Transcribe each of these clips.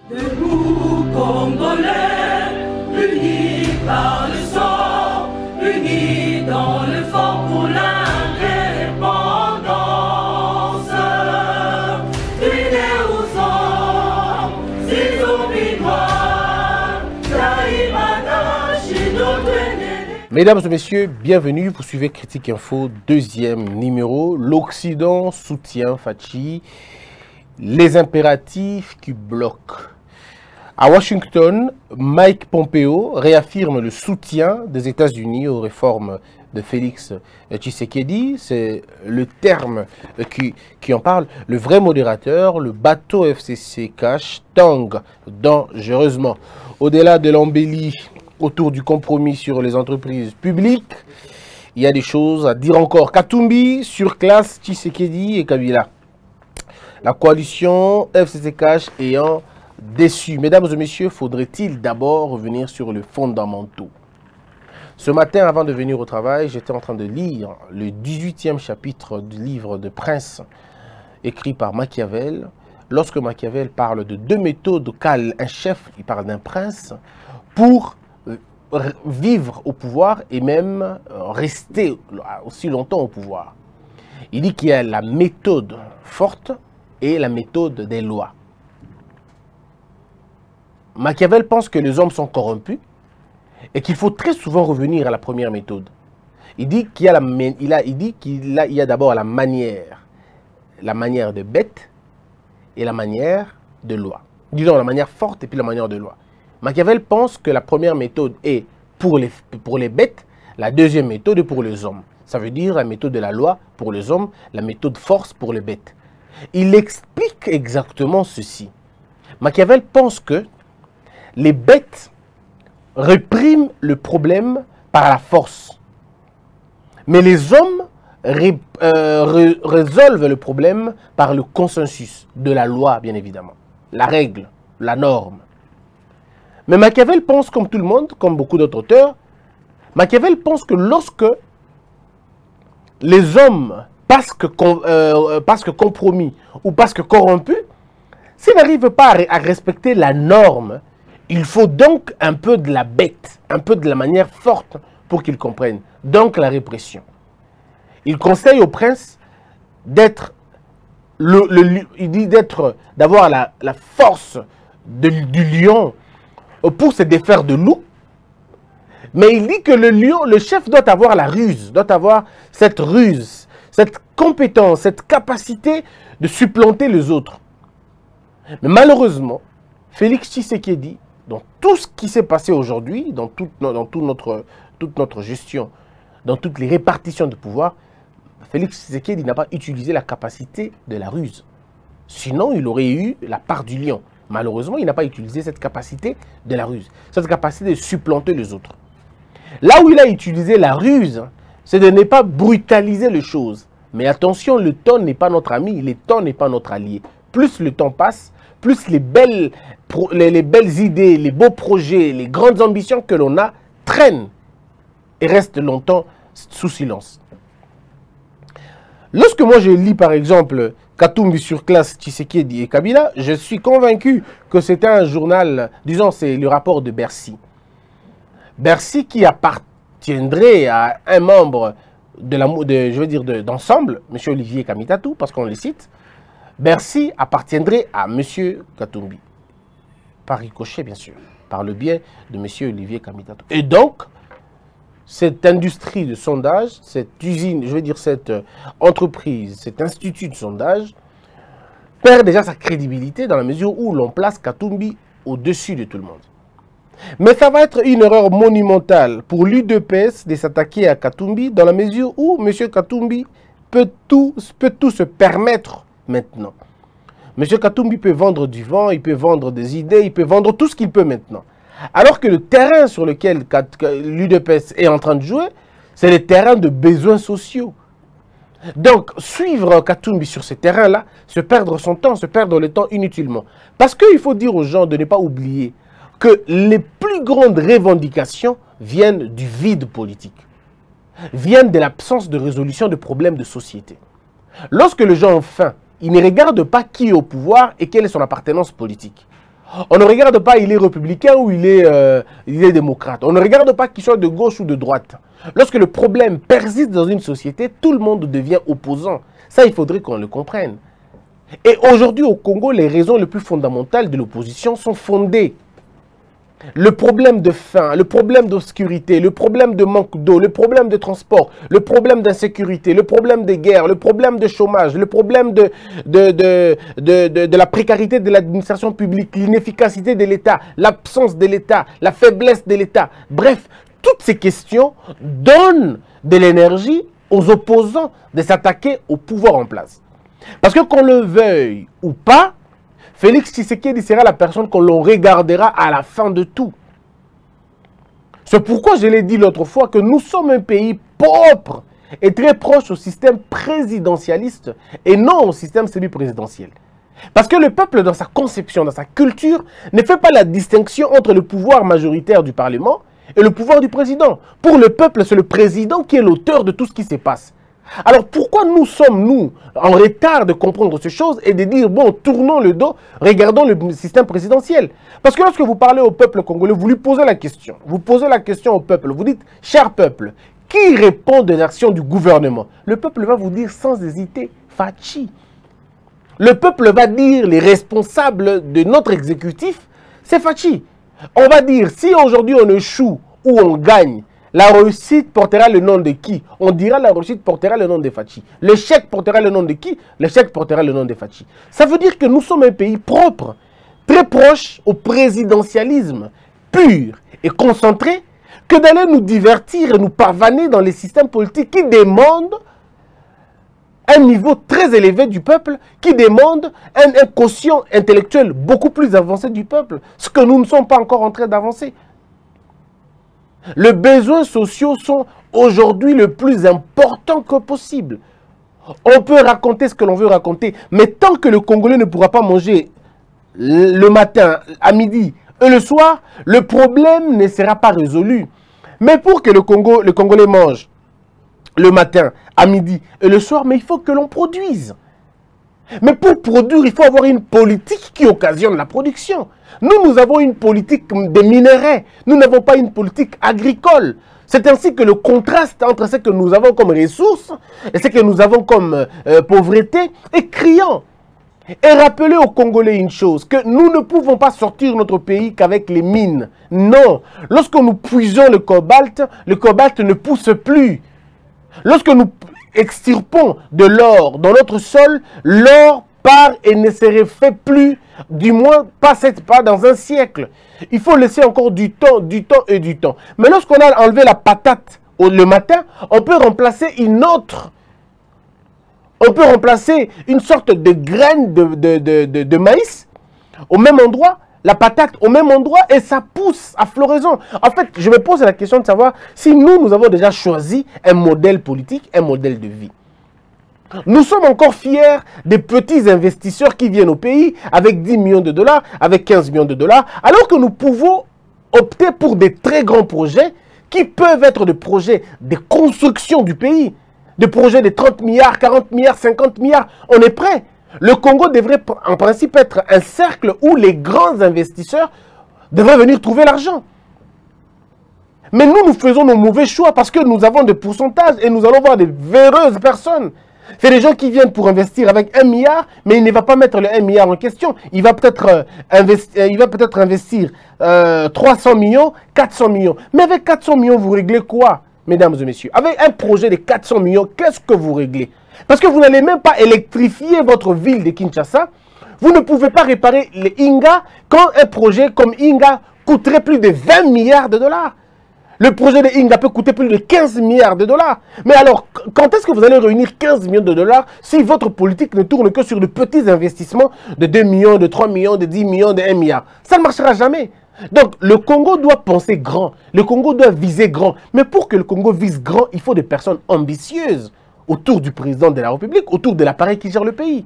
Debout, Congolais, unis par le sang, unis dans l'effort pour l'indépendance. Unis aux hommes, ces obinois, Taïmana, chez notre ennemi. Mesdames et messieurs, bienvenue. Vous suivez Critique Info, deuxième numéro. L'Occident soutient Fachi. Les impératifs qui bloquent. À Washington, Mike Pompeo réaffirme le soutien des États-Unis aux réformes de Félix Tshisekedi. C'est le terme qui en parle. Le vrai modérateur, le bateau FCC cash tangue dangereusement. Au-delà de l'embellie autour du compromis sur les entreprises publiques, il y a des choses à dire encore. Katumbi surclasse Tshisekedi et Kabila. La coalition FCC Cash ayant déçu. Mesdames et messieurs, faudrait-il d'abord revenir sur les fondamentaux? Ce matin, avant de venir au travail, j'étais en train de lire le 18e chapitre du livre de Prince, écrit par Machiavel. Lorsque Machiavel parle de deux méthodes auxquelles un chef, il parle d'un prince, pour vivre au pouvoir et même rester aussi longtemps au pouvoir. Il dit qu'il y a la méthode forte et la méthode des lois. Machiavel pense que les hommes sont corrompus et qu'il faut très souvent revenir à la première méthode. Il dit qu'il y a, d'abord la manière de bête et la manière de loi. Disons la manière forte et puis la manière de loi. Machiavel pense que la première méthode est pour les bêtes, la deuxième méthode est pour les hommes. Ça veut dire la méthode de la loi pour les hommes, la méthode force pour les bêtes. Il explique exactement ceci. Machiavel pense que les bêtes répriment le problème par la force. Mais les hommes résolvent le problème par le consensus de la loi, bien évidemment. La règle, la norme. Mais Machiavel pense comme tout le monde, comme beaucoup d'autres auteurs, Machiavel pense que lorsque les hommes, parce que compromis ou parce que corrompus, s'ils n'arrivent pas à respecter la norme, il faut donc un peu de la bête, un peu de la manière forte pour qu'ils comprennent. Donc la répression. Il conseille au prince d'être, d'avoir la force du lion pour se défaire de loup. Mais il dit que le chef doit avoir la ruse, doit avoir cette ruse, cette compétence, cette capacité de supplanter les autres. Mais malheureusement, Félix Tshisekedi, dans tout ce qui s'est passé aujourd'hui, dans toute notre gestion, dans toutes les répartitions de pouvoir, Félix Tshisekedi n'a pas utilisé la capacité de la ruse. Sinon, il aurait eu la part du lion. Malheureusement, il n'a pas utilisé cette capacité de la ruse, cette capacité de supplanter les autres. Là où il a utilisé la ruse, c'est de ne pas brutaliser les choses. Mais attention, le temps n'est pas notre ami, le temps n'est pas notre allié. Plus le temps passe, plus les belles idées, les beaux projets, les grandes ambitions que l'on a traînent et restent longtemps sous silence. Lorsque moi je lis par exemple Katumbi surclasse Tshisekedi et Kabila, je suis convaincu que c'est un journal, disons c'est le rapport de Bercy. Bercy qui appartiendrait à un membre d'ensemble, M. Olivier Kamitatou, parce qu'on le cite. Bercy appartiendrait à M. Katumbi. Par ricochet, bien sûr, par le biais de M. Olivier Kamitatou. Et donc, cette industrie de sondage, cette usine, cette entreprise, cet institut de sondage, perd déjà sa crédibilité dans la mesure où l'on place Katumbi au-dessus de tout le monde. Mais ça va être une erreur monumentale pour l'UDPS de s'attaquer à Katumbi dans la mesure où M. Katumbi peut tout se permettre maintenant. M. Katumbi peut vendre du vent, il peut vendre des idées, il peut vendre tout ce qu'il peut maintenant. Alors que le terrain sur lequel l'UDPS est en train de jouer, c'est le terrain de besoins sociaux. Donc, suivre Katumbi sur ce terrain-là, se perdre son temps, se perdre le temps inutilement. Parce qu'il faut dire aux gens de ne pas oublier que les plus grandes revendications viennent du vide politique, viennent de l'absence de résolution de problèmes de société. Lorsque les gens ont faim, ils ne regardent pas qui est au pouvoir et quelle est son appartenance politique. On ne regarde pas il est républicain ou il est démocrate. On ne regarde pas qu'il soit de gauche ou de droite. Lorsque le problème persiste dans une société, tout le monde devient opposant. Ça, il faudrait qu'on le comprenne. Et aujourd'hui, au Congo, les raisons les plus fondamentales de l'opposition sont fondées. Le problème de faim, le problème d'obscurité, le problème de manque d'eau, le problème de transport, le problème d'insécurité, le problème de guerre, le problème de chômage, le problème de la précarité de l'administration publique, l'inefficacité de l'État, l'absence de l'État, la faiblesse de l'État. Bref, toutes ces questions donnent de l'énergie aux opposants de s'attaquer au pouvoir en place. Parce que qu'on le veuille ou pas, Félix Tshisekedi sera la personne qu'on l'on regardera à la fin de tout. C'est pourquoi je l'ai dit l'autre fois que nous sommes un pays pauvre et très proche au système présidentialiste et non au système semi-présidentiel. Parce que le peuple, dans sa conception, dans sa culture, ne fait pas la distinction entre le pouvoir majoritaire du Parlement et le pouvoir du président. Pour le peuple, c'est le président qui est l'auteur de tout ce qui se passe. Alors pourquoi nous sommes, nous, en retard de comprendre ces choses et de dire, bon, tournons le dos, regardons le système présidentiel. Parce que lorsque vous parlez au peuple congolais, vous lui posez la question. Vous posez la question au peuple, vous dites, cher peuple, qui répond de l'action du gouvernement? Le peuple va vous dire sans hésiter, Fachi. Le peuple va dire, les responsables de notre exécutif, c'est Fachi. On va dire, si aujourd'hui on échoue ou on gagne, la réussite portera le nom de qui? On dira la réussite portera le nom de Fachi. L'échec portera le nom de qui? L'échec portera le nom de Fachi. Ça veut dire que nous sommes un pays propre, très proche au présidentialisme pur et concentré, que d'aller nous divertir et nous pavaner dans les systèmes politiques qui demandent un niveau très élevé du peuple, qui demande un quotient intellectuel beaucoup plus avancé du peuple, ce que nous ne sommes pas encore en train d'avancer. Les besoins sociaux sont aujourd'hui le plus important que possible. On peut raconter ce que l'on veut raconter, mais tant que le Congolais ne pourra pas manger le matin, à midi et le soir, le problème ne sera pas résolu. Mais pour que le Congolais mange le matin, à midi et le soir, mais il faut que l'on produise. Mais pour produire, il faut avoir une politique qui occasionne la production. Nous avons une politique des minerais. Nous n'avons pas une politique agricole. C'est ainsi que le contraste entre ce que nous avons comme ressources et ce que nous avons comme pauvreté est criant. Et rappelez aux Congolais une chose, que nous ne pouvons pas sortir notre pays qu'avec les mines. Non. Lorsque nous puisons le cobalt ne pousse plus. Lorsque nous extirpons de l'or dans notre sol, l'or part et ne se refait plus, du moins pas dans un siècle. Il faut laisser encore du temps et du temps. Mais lorsqu'on a enlevé la patate le matin, on peut remplacer une autre. On peut remplacer une sorte de graine de maïs au même endroit, la patate au même endroit, et ça pousse à floraison. En fait, je me pose la question de savoir si nous avons déjà choisi un modèle politique, un modèle de vie. Nous sommes encore fiers des petits investisseurs qui viennent au pays avec 10 millions de dollars, avec 15 millions de dollars, alors que nous pouvons opter pour des très grands projets qui peuvent être des projets de construction du pays, des projets de 30 milliards, 40 milliards, 50 milliards. On est prêt. Le Congo devrait en principe être un cercle où les grands investisseurs devraient venir trouver l'argent. Mais nous faisons nos mauvais choix parce que nous avons des pourcentages et nous allons voir des véreuses personnes. C'est des gens qui viennent pour investir avec 1 milliard, mais il ne va pas mettre le 1 milliard en question. Il va peut-être investir 300 millions, 400 millions. Mais avec 400 millions, vous réglez quoi, mesdames et messieurs? Avec un projet de 400 millions, qu'est-ce que vous réglez? Parce que vous n'allez même pas électrifier votre ville de Kinshasa. Vous ne pouvez pas réparer les Inga quand un projet comme Inga coûterait plus de 20 milliards de dollars. Le projet de Inga peut coûter plus de 15 milliards de dollars. Mais alors, quand est-ce que vous allez réunir 15 millions de dollars si votre politique ne tourne que sur de petits investissements de 2 millions, de 3 millions, de 10 millions, de 1 milliard? Ça ne marchera jamais. Donc, le Congo doit penser grand. Le Congo doit viser grand. Mais pour que le Congo vise grand, il faut des personnes ambitieuses autour du président de la République, autour de l'appareil qui gère le pays.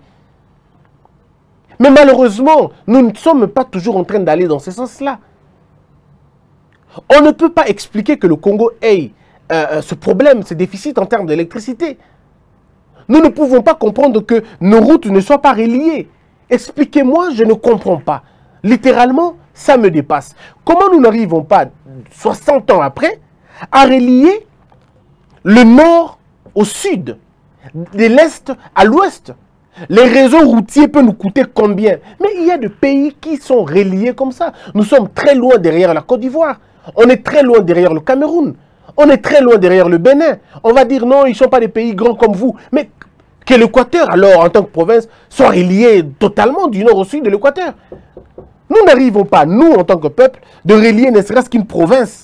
Mais malheureusement, nous ne sommes pas toujours en train d'aller dans ce sens-là. On ne peut pas expliquer que le Congo ait ce problème, ce déficit en termes d'électricité. Nous ne pouvons pas comprendre que nos routes ne soient pas reliées. Expliquez-moi, je ne comprends pas. Littéralement, ça me dépasse. Comment nous n'arrivons pas, 60 ans après, à relier le nord au sud, de l'est à l'ouest? Les réseaux routiers peuvent nous coûter combien? Mais il y a des pays qui sont reliés comme ça. Nous sommes très loin derrière la Côte d'Ivoire. On est très loin derrière le Cameroun. On est très loin derrière le Bénin. On va dire non, ils ne sont pas des pays grands comme vous. Mais que l'Équateur, alors, en tant que province, soit relié totalement du nord au sud de l'Équateur. Nous n'arrivons pas, nous, en tant que peuple, de relier ne serait-ce qu'une province.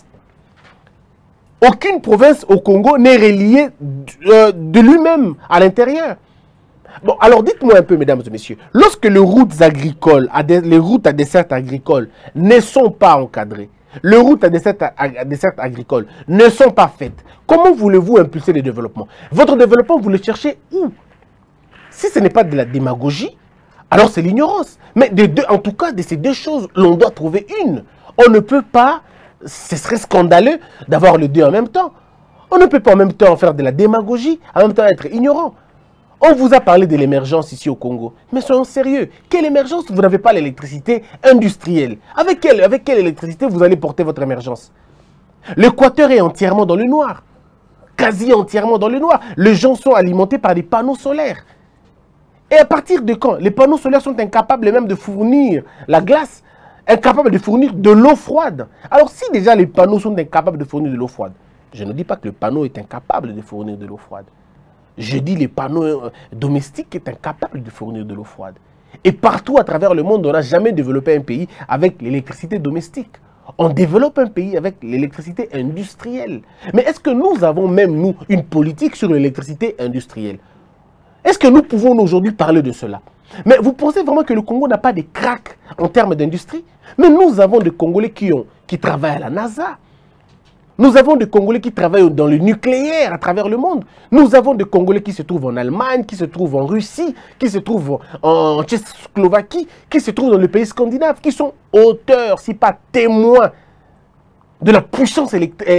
Aucune province au Congo n'est reliée de lui-même à l'intérieur. Bon, alors dites-moi un peu, mesdames et messieurs, lorsque les routes agricoles, les routes à dessert agricole ne sont pas encadrées, les routes à dessert agricole ne sont pas faites, comment voulez-vous impulser le développement? Votre développement, vous le cherchez où? Si ce n'est pas de la démagogie, alors c'est l'ignorance. Mais en tout cas, de ces deux choses, l'on doit trouver une. On ne peut pas, ce serait scandaleux d'avoir les deux en même temps. On ne peut pas en même temps faire de la démagogie, en même temps être ignorant. On vous a parlé de l'émergence ici au Congo. Mais soyons sérieux. Quelle émergence? Vous n'avez pas l'électricité industrielle. Avec quelle électricité vous allez porter votre émergence? L'Équateur est entièrement dans le noir. Quasi entièrement dans le noir. Les gens sont alimentés par des panneaux solaires. Et à partir de quand? Les panneaux solaires sont incapables même de fournir la glace, incapables de fournir de l'eau froide. Alors si déjà les panneaux sont incapables de fournir de l'eau froide, je ne dis pas que le panneau est incapable de fournir de l'eau froide. Je dis les panneaux domestiques sont incapables de fournir de l'eau froide. Et partout à travers le monde, on n'a jamais développé un pays avec l'électricité domestique. On développe un pays avec l'électricité industrielle. Mais est-ce que nous avons même, nous, une politique sur l'électricité industrielle? Est-ce que nous pouvons aujourd'hui parler de cela? Mais vous pensez vraiment que le Congo n'a pas de crack en termes d'industrie? Mais nous avons des Congolais qui travaillent à la NASA. Nous avons des Congolais qui travaillent dans le nucléaire à travers le monde. Nous avons des Congolais qui se trouvent en Allemagne, qui se trouvent en Russie, qui se trouvent en Tchécoslovaquie, qui se trouvent dans les pays scandinaves, qui sont auteurs, si pas témoins, de la puissance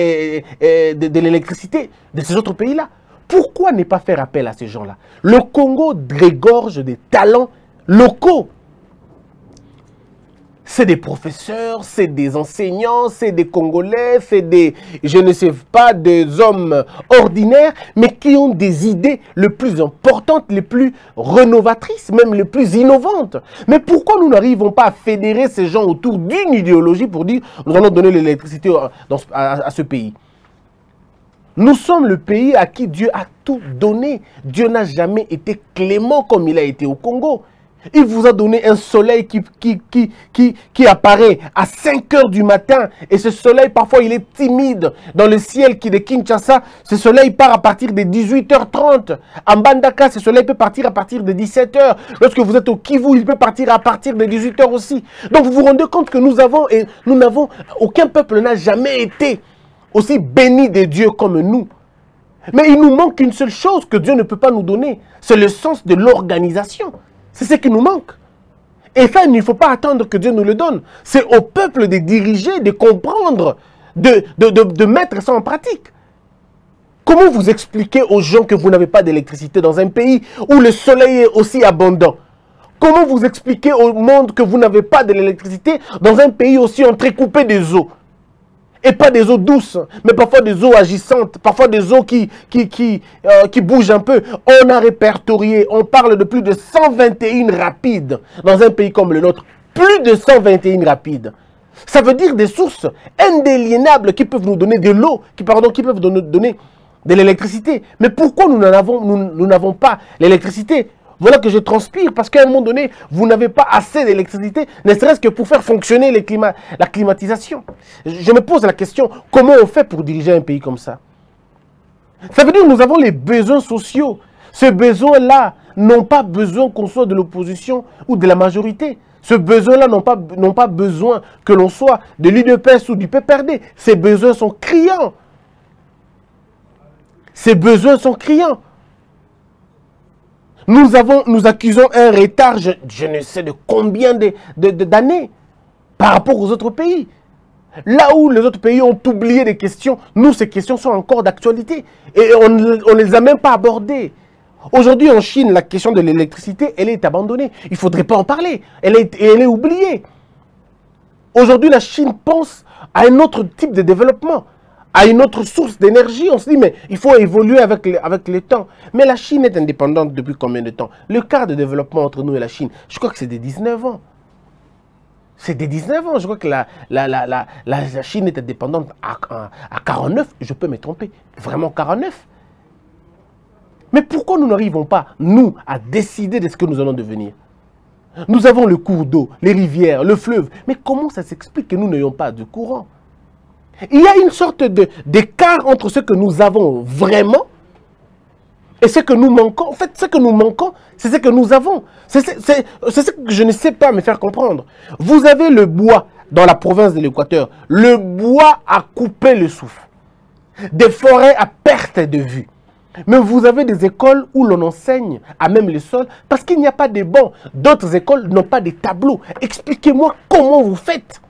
de l'électricité de ces autres pays-là. Pourquoi ne pas faire appel à ces gens-là? Le Congo regorge des talents locaux. C'est des professeurs, c'est des enseignants, c'est des Congolais, c'est des, je ne sais pas, des hommes ordinaires, mais qui ont des idées les plus importantes, les plus rénovatrices, même les plus innovantes. Mais pourquoi nous n'arrivons pas à fédérer ces gens autour d'une idéologie pour dire nous allons donner l'électricité à ce pays? Nous sommes le pays à qui Dieu a tout donné. Dieu n'a jamais été clément comme il a été au Congo. Il vous a donné un soleil qui apparaît à 5 h du matin. Et ce soleil, parfois, il est timide. Dans le ciel de Kinshasa, ce soleil part à partir de 18 h 30. En Bandaka, ce soleil peut partir à partir de 17 h. Lorsque vous êtes au Kivu, il peut partir à partir de 18 h aussi. Donc, vous vous rendez compte que nous n'avons, aucun peuple n'a jamais été aussi béni de Dieu comme nous. Mais il nous manque une seule chose que Dieu ne peut pas nous donner. C'est le sens de l'organisation. C'est ce qui nous manque. Et ça, il ne faut pas attendre que Dieu nous le donne. C'est au peuple de diriger, de comprendre, de mettre ça en pratique. Comment vous expliquez aux gens que vous n'avez pas d'électricité dans un pays où le soleil est aussi abondant? Comment vous expliquez au monde que vous n'avez pas de l'électricité dans un pays aussi entrecoupé des eaux? Et pas des eaux douces, mais parfois des eaux agissantes, parfois des eaux qui bougent un peu. On a répertorié, on parle de plus de 121 rapides dans un pays comme le nôtre. Plus de 121 rapides. Ça veut dire des sources indéliénables qui peuvent nous donner de l'eau, qui peuvent nous donner de l'électricité. Mais pourquoi nous n'avons pas l'électricité? Voilà que je transpire, parce qu'à un moment donné, vous n'avez pas assez d'électricité, ne serait-ce que pour faire fonctionner la climatisation. Je me pose la question, comment on fait pour diriger un pays comme ça? Ça veut dire que nous avons les besoins sociaux. Ces besoins-là n'ont pas besoin qu'on soit de l'opposition ou de la majorité. Ces besoins-là n'ont pas besoin que l'on soit de l'UDPS ou du PPRD. Ces besoins sont criants. Ces besoins sont criants. Nous accusons un retard, je ne sais de combien d'années par rapport aux autres pays. Là où les autres pays ont oublié des questions, nous, ces questions sont encore d'actualité. Et on ne les a même pas abordées. Aujourd'hui, en Chine, la question de l'électricité, elle est abandonnée. Il ne faudrait pas en parler. Elle est oubliée. Aujourd'hui, la Chine pense à un autre type de développement, à une autre source d'énergie. On se dit, mais il faut évoluer avec le temps. Mais la Chine est indépendante depuis combien de temps? Le quart de développement entre nous et la Chine, je crois que c'est des 19 ans. C'est des 19 ans. Je crois que la Chine est indépendante à 49. Je peux me tromper. Vraiment 49. Mais pourquoi nous n'arrivons pas, nous, à décider de ce que nous allons devenir? Nous avons le cours d'eau, les rivières, le fleuve. Mais comment ça s'explique que nous n'ayons pas de courant? Il y a une sorte d'écart entre ce que nous avons vraiment et ce que nous manquons. En fait, ce que nous manquons, c'est ce que nous avons. C'est ce que je ne sais pas me faire comprendre. Vous avez le bois dans la province de l'Équateur. Le bois a coupé le souffle. Des forêts à perte de vue. Mais vous avez des écoles où l'on enseigne à même le sol parce qu'il n'y a pas de bancs. D'autres écoles n'ont pas de tableaux. Expliquez-moi comment vous faites.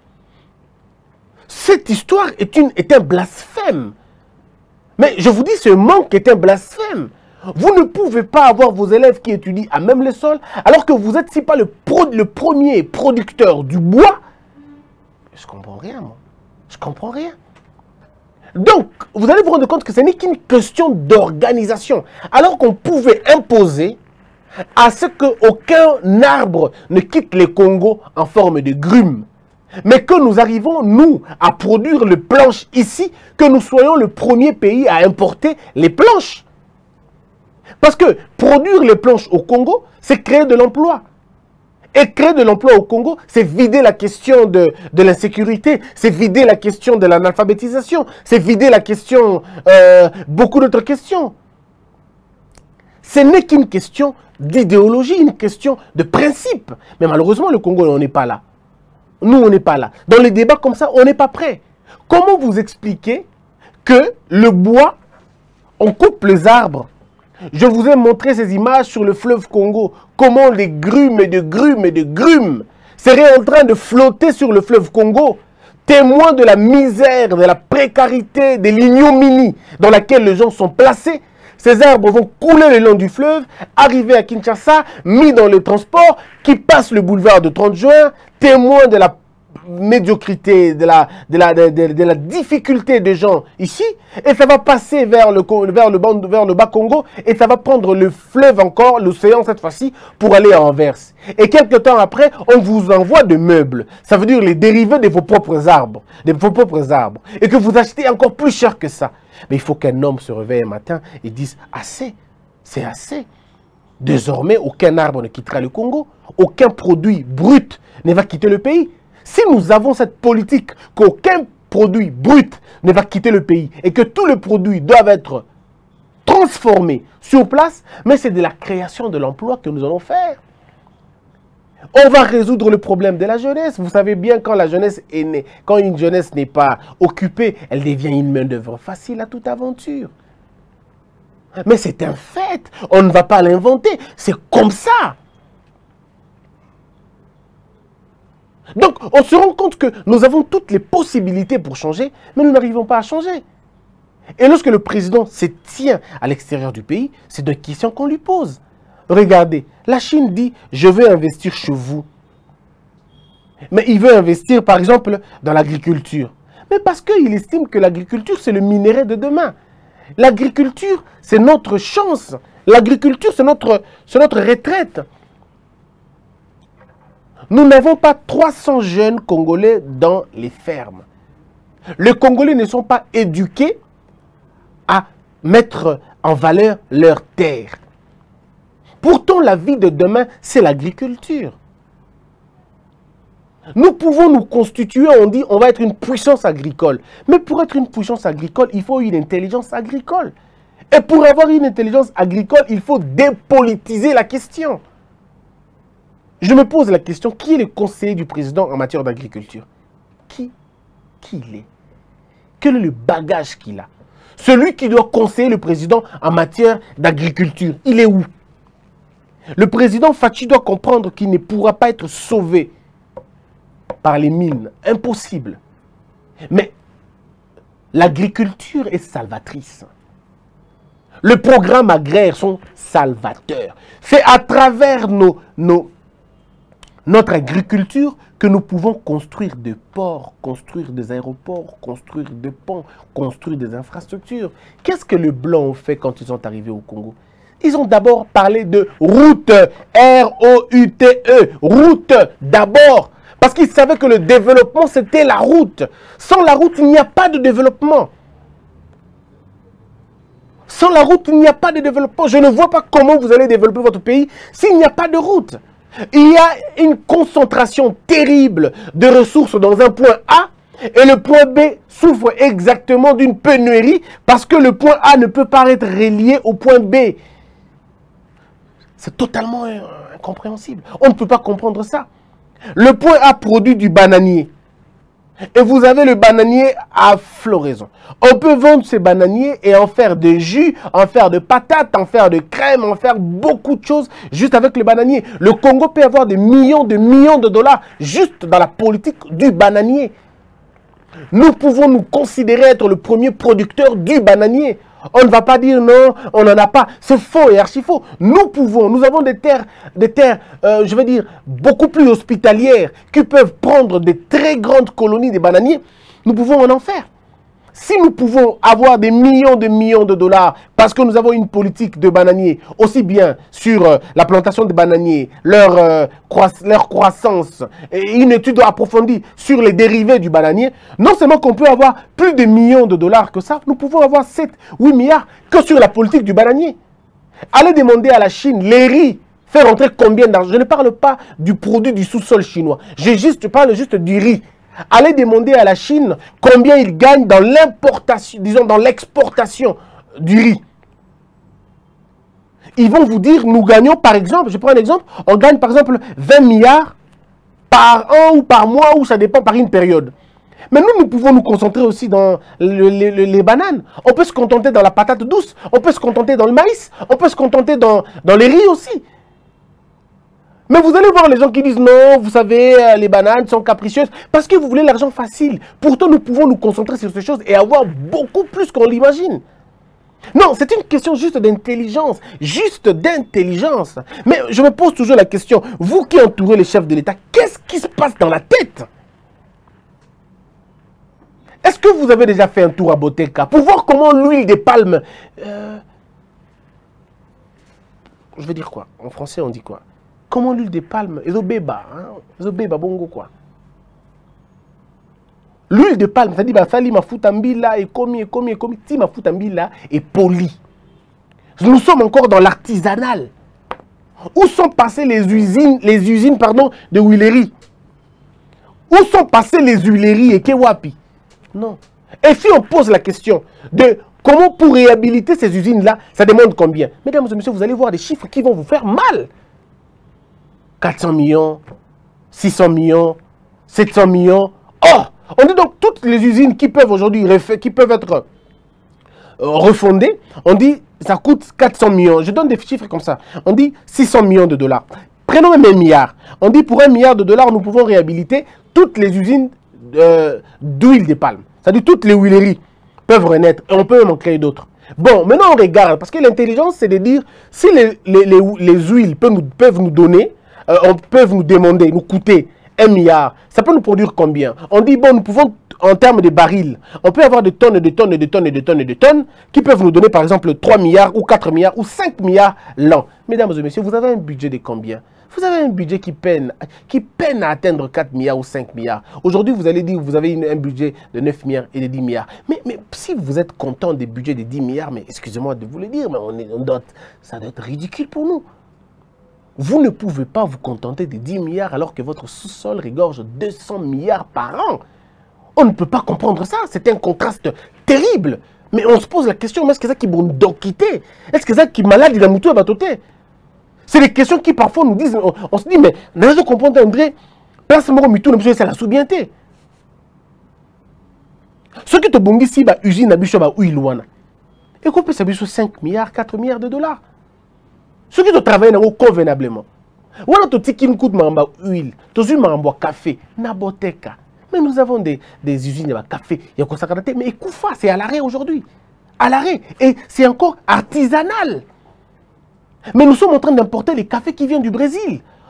Cette histoire est un blasphème. Mais je vous dis, ce manque est un blasphème. Vous ne pouvez pas avoir vos élèves qui étudient à même le sol alors que vous n'êtes si pas le premier producteur du bois. Je ne comprends rien, moi. Je ne comprends rien. Donc, vous allez vous rendre compte que ce n'est qu'une question d'organisation. Alors qu'on pouvait imposer à ce qu'aucun arbre ne quitte le Congo en forme de grume. Mais que nous arrivons, nous, à produire les planches ici, que nous soyons le premier pays à importer les planches. Parce que produire les planches au Congo, c'est créer de l'emploi. Et créer de l'emploi au Congo, c'est vider la question de l'insécurité, c'est vider la question de l'analphabétisation, c'est vider la question, beaucoup d'autres questions. Ce n'est qu'une question d'idéologie, une question de principe. Mais malheureusement, le Congo, on n'est pas là. Nous, on n'est pas là. Dans les débats comme ça, on n'est pas prêt. Comment vous expliquer que le bois, on coupe les arbres? Je vous ai montré ces images sur le fleuve Congo. Comment les grumes et de grumes et de grumes seraient en train de flotter sur le fleuve Congo, témoins de la misère, de la précarité, de l'ignominie dans laquelle les gens sont placés. Ces arbres vont couler le long du fleuve, arriver à Kinshasa, mis dans le transport, qui passe le boulevard de 30 juin, témoins de la médiocrité, de la difficulté des gens ici, et ça va passer vers le bas Congo, et ça va prendre le fleuve encore, l'océan cette fois-ci, pour aller à Anvers. Et quelques temps après, on vous envoie des meubles. Ça veut dire les dérivés de vos propres arbres, et que vous achetez encore plus cher que ça. Mais il faut qu'un homme se réveille un matin et dise « assez, c'est assez ». Désormais, aucun arbre ne quittera le Congo, aucun produit brut ne va quitter le pays. Si nous avons cette politique qu'aucun produit brut ne va quitter le pays et que tous les produits doivent être transformés sur place, mais c'est de la création de l'emploi que nous allons faire. On va résoudre le problème de la jeunesse. Vous savez bien, quand la jeunesse est née, quand une jeunesse n'est pas occupée, elle devient une main-d'œuvre facile à toute aventure. Mais c'est un fait. On ne va pas l'inventer. C'est comme ça. Donc, on se rend compte que nous avons toutes les possibilités pour changer, mais nous n'arrivons pas à changer. Et lorsque le président se tient à l'extérieur du pays, c'est une question qu'on lui pose. Regardez, la Chine dit « je veux investir chez vous ». Mais il veut investir, par exemple, dans l'agriculture. Mais parce qu'il estime que l'agriculture, c'est le minerai de demain. L'agriculture, c'est notre chance. L'agriculture, c'est notre retraite. Nous n'avons pas 300 jeunes Congolais dans les fermes. Les Congolais ne sont pas éduqués à mettre en valeur leurs terres. Pourtant, la vie de demain, c'est l'agriculture. Nous pouvons nous constituer, on dit, on va être une puissance agricole. Mais pour être une puissance agricole, il faut une intelligence agricole. Et pour avoir une intelligence agricole, il faut dépolitiser la question. Je me pose la question, qui est le conseiller du président en matière d'agriculture? Qui il est? Quel est le bagage qu'il a? Celui qui doit conseiller le président en matière d'agriculture, il est où? Le président Fachi doit comprendre qu'il ne pourra pas être sauvé par les mines. Impossible. Mais l'agriculture est salvatrice. Le programme agraire sont salvateurs. C'est à travers notre agriculture que nous pouvons construire des ports, construire des aéroports, construire des ponts, construire des infrastructures. Qu'est-ce que les Blancs ont fait quand ils sont arrivés au Congo? Ils ont d'abord parlé de route, R-O-U-T-E, route d'abord, parce qu'ils savaient que le développement, c'était la route. Sans la route, il n'y a pas de développement. Sans la route, il n'y a pas de développement. Je ne vois pas comment vous allez développer votre pays s'il n'y a pas de route. Il y a une concentration terrible de ressources dans un point A et le point B souffre exactement d'une pénurie parce que le point A ne peut pas être relié au point B. C'est totalement incompréhensible. On ne peut pas comprendre ça. Le point A produit du bananier. Et vous avez le bananier à floraison. On peut vendre ces bananiers et en faire des jus, en faire de patates, en faire de crème, en faire beaucoup de choses juste avec le bananier. Le Congo peut avoir des millions de dollars juste dans la politique du bananier. Nous pouvons nous considérer être le premier producteur du bananier. On ne va pas dire non, on n'en a pas. C'est faux et archi faux. Nous avons des terres, je veux dire, beaucoup plus hospitalières qui peuvent prendre des très grandes colonies de bananiers. Nous pouvons en faire. Si nous pouvons avoir des millions de dollars parce que nous avons une politique de bananiers, aussi bien sur la plantation de bananiers, leur croissance, et une étude approfondie sur les dérivés du bananier, non seulement qu'on peut avoir plus de millions de dollars que ça, nous pouvons avoir 7-8 milliards que sur la politique du bananier. Allez demander à la Chine, les riz, faire rentrer combien d'argent? Je ne parle pas du produit du sous-sol chinois, je parle juste du riz. Allez demander à la Chine combien ils gagnent dans l'importation, disons dans l'exportation du riz. Ils vont vous dire, nous gagnons par exemple, je prends un exemple, on gagne par exemple 20 milliards par an ou par mois, ou ça dépend par une période. Mais nous pouvons nous concentrer aussi dans les bananes. On peut se contenter dans la patate douce, on peut se contenter dans le maïs, on peut se contenter dans les riz aussi. Mais vous allez voir les gens qui disent non, vous savez, les bananes sont capricieuses parce que vous voulez l'argent facile. Pourtant, nous pouvons nous concentrer sur ces choses et avoir beaucoup plus qu'on l'imagine. Non, c'est une question juste d'intelligence. Juste d'intelligence. Mais je me pose toujours la question, vous qui entourez les chefs de l'État, qu'est-ce qui se passe dans la tête? Est-ce que vous avez déjà fait un tour à Bottega pour voir comment l'huile de palme... Je veux dire quoi? En français, on dit quoi? Comment l'huile de palme, ezobeba, ezobeba bongo quoi. L'huile de palme, ça dit bah sali mafuta mbila et komi ti mafuta mbila et poli. Nous sommes encore dans l'artisanal. Où sont passées les usines de huileries? Où sont passées les huileries et kewapi? Non. Et si on pose la question de comment pour réhabiliter ces usines-là, ça demande combien? Mesdames et messieurs, vous allez voir des chiffres qui vont vous faire mal. 400 millions, 600 millions, 700 millions. Oh, on dit donc toutes les usines qui peuvent aujourd'hui être refondées, on dit ça coûte 400 millions. Je donne des chiffres comme ça. On dit 600 millions de dollars. Prenons même 1 milliard. On dit pour 1 milliard de dollars, nous pouvons réhabiliter toutes les usines d'huile de palme. C'est-à-dire toutes les huileries peuvent renaître et on peut même en créer d'autres. Bon, maintenant on regarde, parce que l'intelligence c'est de dire si les huiles peuvent nous donner, peuvent nous demander, nous coûter 1 milliard, ça peut nous produire combien? On dit, bon, nous pouvons, en termes de barils, on peut avoir des tonnes et des tonnes et des tonnes et des tonnes et des tonnes qui peuvent nous donner, par exemple, 3 milliards ou 4 milliards ou 5 milliards l'an. Mesdames et messieurs, vous avez un budget de combien? Vous avez un budget qui peine à atteindre 4 milliards ou 5 milliards. Aujourd'hui, vous allez dire que vous avez un budget de 9 milliards et de 10 milliards. Mais si vous êtes content des budgets de 10 milliards, mais excusez-moi de vous le dire, mais ça doit être ridicule pour nous. Vous ne pouvez pas vous contenter de 10 milliards alors que votre sous-sol regorge 200 milliards par an. On ne peut pas comprendre ça. C'est un contraste terrible. Mais on se pose la question, mais est-ce que c'est ça qui bon quitter? Est-ce que c'est ça qui malade il a moutou à batoter? C'est des questions qui parfois nous disent, on se dit, mais n'a pas comprendre André, place moro mitou, c'est la soubienté. Ce qui te bongi si ba usine abicho ba ouilouana. Et qu'on peut s'abicho 5 milliards, 4 milliards de dollars. Ceux qui travaillent convenablement. Ou alors, tu as coûte mamba huile, tu as mamba café, naboteka. Mais nous avons des usines de café, il y a ça, mais Ekoufa, c'est à l'arrêt aujourd'hui. À l'arrêt. Et c'est encore artisanal. Mais nous sommes en train d'importer les cafés qui viennent du Brésil.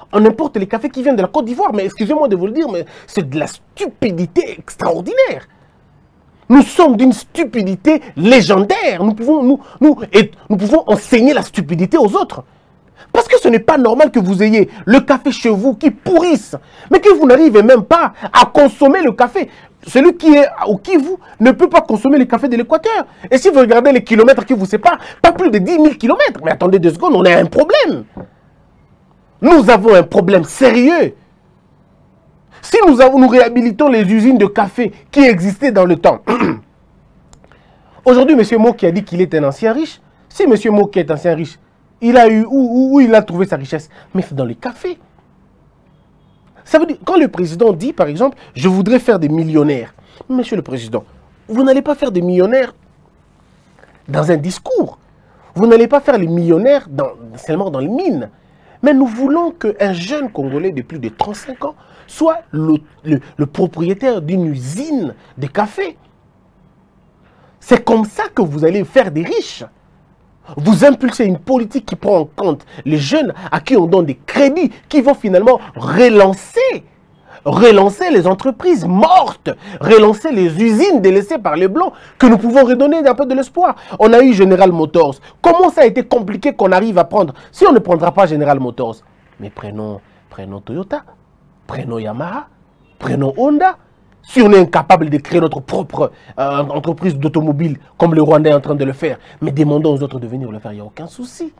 on importe les cafés qui viennent de la Côte d'Ivoire. Mais excusez-moi de vous le dire, mais c'est de la stupidité extraordinaire. Nous sommes d'une stupidité légendaire. Nous pouvons enseigner la stupidité aux autres. Parce que ce n'est pas normal que vous ayez le café chez vous qui pourrisse, mais que vous n'arrivez même pas à consommer le café. Celui qui est au Kivu ne peut pas consommer le café de l'Équateur. Et si vous regardez les kilomètres qui vous séparent, pas plus de 10 000 kilomètres. Mais attendez 2 secondes, on a un problème. Nous avons un problème sérieux. Si nous réhabilitons les usines de café qui existaient dans le temps. Aujourd'hui, M. Mo qui a dit qu'il est un ancien riche. Si M. Mo qui est ancien riche, il a eu où il a trouvé sa richesse? Mais c'est dans les cafés. Ça veut dire, quand le président dit, par exemple, je voudrais faire des millionnaires. Monsieur le président, vous n'allez pas faire des millionnaires dans un discours. Vous n'allez pas faire les millionnaires seulement dans les mines. Mais nous voulons qu'un jeune Congolais de plus de 35 ans soit le propriétaire d'une usine de café. C'est comme ça que vous allez faire des riches. Vous impulsez une politique qui prend en compte les jeunes à qui on donne des crédits qui vont finalement relancer les entreprises mortes, relancer les usines délaissées par les Blancs, que nous pouvons redonner un peu de l'espoir. On a eu General Motors. Comment ça a été compliqué qu'on arrive à prendre? Si on ne prendra pas General Motors, mais prenons Toyota, prenons Yamaha, prenons Honda. Si on est incapable de créer notre propre entreprise d'automobile, comme le Rwanda est en train de le faire, mais demandons aux autres de venir le faire, il n'y a aucun souci.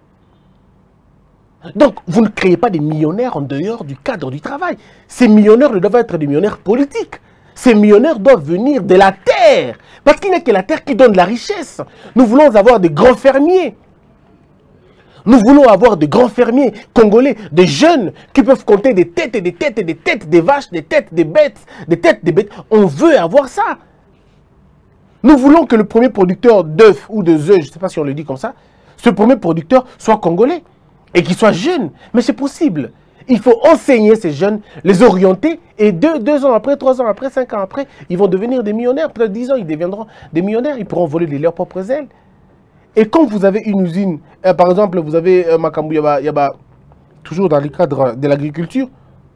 Donc, vous ne créez pas des millionnaires en dehors du cadre du travail. Ces millionnaires ne doivent être des millionnaires politiques. Ces millionnaires doivent venir de la terre. Parce qu'il n'y a que la terre qui donne la richesse. Nous voulons avoir des grands fermiers. Nous voulons avoir de grands fermiers congolais, des jeunes qui peuvent compter des têtes et des têtes et des têtes des vaches, des têtes des bêtes, des têtes des bêtes. On veut avoir ça. Nous voulons que le premier producteur d'œufs ou de œufs, je ne sais pas si on le dit comme ça, ce premier producteur soit congolais et qu'il soit jeune. Mais c'est possible. Il faut enseigner ces jeunes, les orienter et 2 ans après, 3 ans après, 5 ans après, ils vont devenir des millionnaires. Peut-être 10 ans, ils deviendront des millionnaires. Ils pourront voler de leurs propres ailes. Et quand vous avez une usine, par exemple, vous avez Makambu Yaba, toujours dans le cadre de l'agriculture,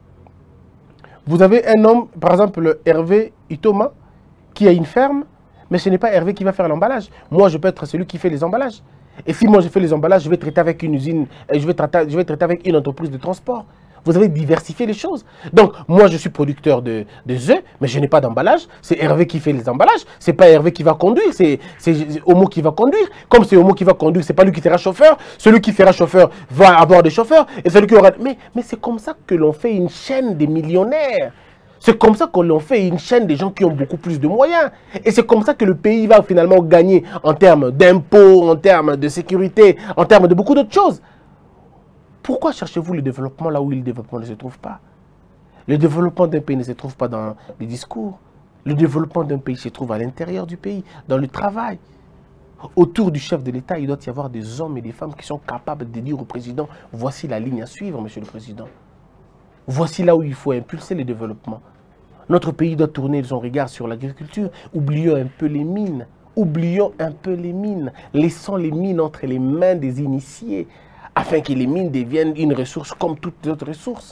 vous avez un homme, par exemple, Hervé Itoma, qui a une ferme, mais ce n'est pas Hervé qui va faire l'emballage. Moi, je peux être celui qui fait les emballages. Et si moi, je fais les emballages, je vais traiter avec une usine, je vais traiter avec une entreprise de transport. Vous avez diversifié les choses. Donc, moi, je suis producteur de œufs, mais je n'ai pas d'emballage. C'est Hervé qui fait les emballages. Ce n'est pas Hervé qui va conduire, c'est Homo qui va conduire. Comme c'est Homo qui va conduire, ce n'est pas lui qui sera chauffeur. Celui qui sera chauffeur va avoir des chauffeurs. Et celui qui aura... Mais c'est comme ça que l'on fait une chaîne des millionnaires. C'est comme ça que l'on fait une chaîne des gens qui ont beaucoup plus de moyens. Et c'est comme ça que le pays va finalement gagner en termes d'impôts, en termes de sécurité, en termes de beaucoup d'autres choses. Pourquoi cherchez-vous le développement là où le développement ne se trouve pas? Le développement d'un pays ne se trouve pas dans les discours. Le développement d'un pays se trouve à l'intérieur du pays, dans le travail. Autour du chef de l'État, il doit y avoir des hommes et des femmes qui sont capables de dire au président, voici la ligne à suivre, monsieur le président. Voici là où il faut impulser le développement. Notre pays doit tourner son regard sur l'agriculture. Oublions un peu les mines. Oublions un peu les mines. Laissons les mines entre les mains des initiés, afin que les mines deviennent une ressource comme toutes les autres ressources.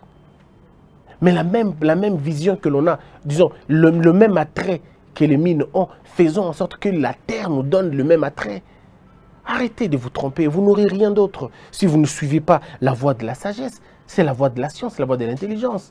Mais la même vision que l'on a, disons, le même attrait que les mines ont, faisons en sorte que la terre nous donne le même attrait. Arrêtez de vous tromper, vous n'aurez rien d'autre si vous ne suivez pas la voie de la sagesse. C'est la voie de la science, la voie de l'intelligence.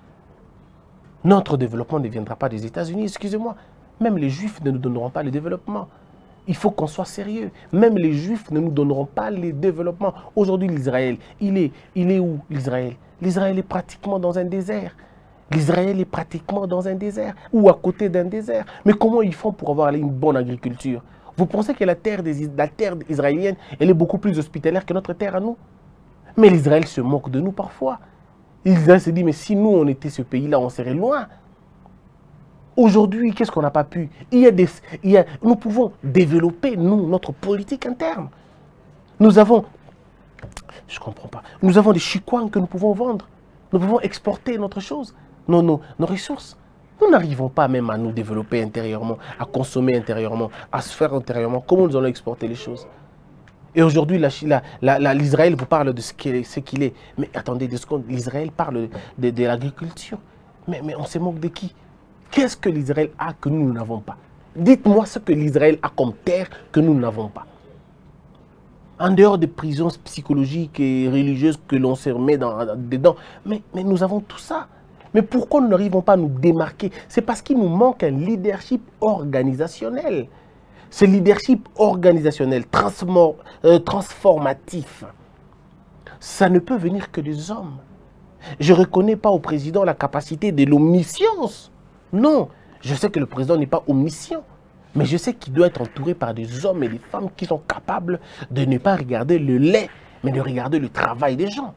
Notre développement ne viendra pas des États-Unis, excusez-moi. Même les Juifs ne nous donneront pas le développement. Il faut qu'on soit sérieux. Même les Juifs ne nous donneront pas le développement. Aujourd'hui, l'Israël, il est où l'Israël? L'Israël est pratiquement dans un désert. L'Israël est pratiquement dans un désert ou à côté d'un désert. Mais comment ils font pour avoir une bonne agriculture? Vous pensez que la terre israélienne, elle est beaucoup plus hospitalière que notre terre à nous? Mais l'Israël se moque de nous parfois. L'Israël se dit, mais si nous, on était ce pays-là, on serait loin. Aujourd'hui, qu'est-ce qu'on n'a pas pu? Nous pouvons développer, nous, notre politique interne. Nous avons, je ne comprends pas, nous avons des chikwans que nous pouvons vendre. Nous pouvons exporter notre chose, nos ressources. Nous n'arrivons pas même à nous développer intérieurement, à consommer intérieurement, à se faire intérieurement. Comment nous allons exporter les choses? Et aujourd'hui, l'Israël vous parle de ce qu'il est. Mais attendez, l'Israël parle de l'agriculture. Mais on se moque de qui? Qu'est-ce que l'Israël a que nous n'avons pas? Dites-moi ce que l'Israël a comme terre que nous n'avons pas. En dehors des prisons psychologiques et religieuses que l'on se remet dedans. Mais nous avons tout ça. Mais pourquoi nous n'arrivons pas à nous démarquer? C'est parce qu'il nous manque un leadership organisationnel. Ce leadership organisationnel, transformatif, ça ne peut venir que des hommes. Je ne reconnais pas au président la capacité de l'omniscience. Non, je sais que le président n'est pas omniscient. Mais je sais qu'il doit être entouré par des hommes et des femmes qui sont capables de ne pas regarder le lait, mais de regarder le travail des gens.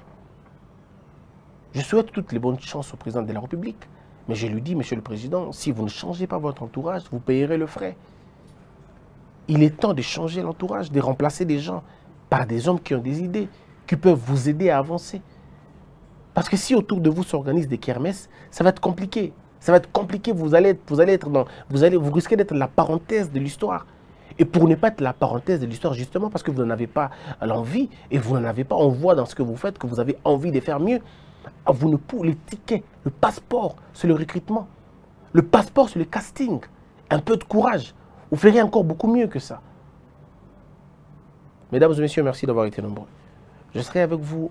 Je souhaite toutes les bonnes chances au président de la République. Mais je lui dis, monsieur le président, si vous ne changez pas votre entourage, vous payerez le frais. Il est temps de changer l'entourage, de remplacer des gens par des hommes qui ont des idées, qui peuvent vous aider à avancer. Parce que si autour de vous s'organisent des kermesses, ça va être compliqué. Ça va être compliqué, vous risquez d'être la parenthèse de l'histoire. Et pour ne pas être la parenthèse de l'histoire, justement parce que vous n'en avez pas l'envie, et vous n'en avez pas, on voit dans ce que vous faites que vous avez envie de faire mieux. Vous ne pouvez, les tickets, le passeport, c'est le recrutement. Le passeport, c'est le casting. Un peu de courage. Vous ferez encore beaucoup mieux que ça. Mesdames et messieurs, merci d'avoir été nombreux. Je serai avec vous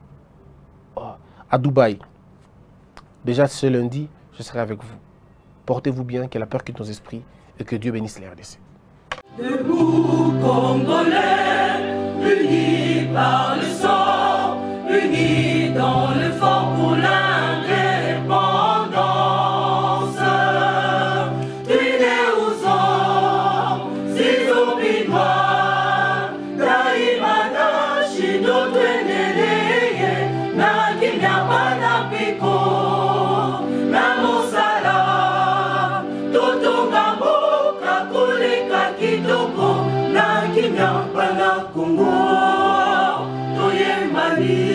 à Dubaï. Déjà ce lundi, je serai avec vous. Portez-vous bien, que la peur quitte nos esprits et que Dieu bénisse les RDC. Debout Congolais, unis par le sang, unis dans le fort pour l'indépendance. Tués aux hommes, si obinois, Daimana, Shido, Tweneleye, Nakinya, Panapiko, Namosala, Totonga, Boka, Kulika, Kitoko, Nakinya, Panakungo, Toyemani.